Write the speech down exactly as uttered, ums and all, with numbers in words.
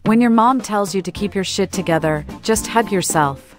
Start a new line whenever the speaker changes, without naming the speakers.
When your mom tells you to keep your shit together, just hug yourself.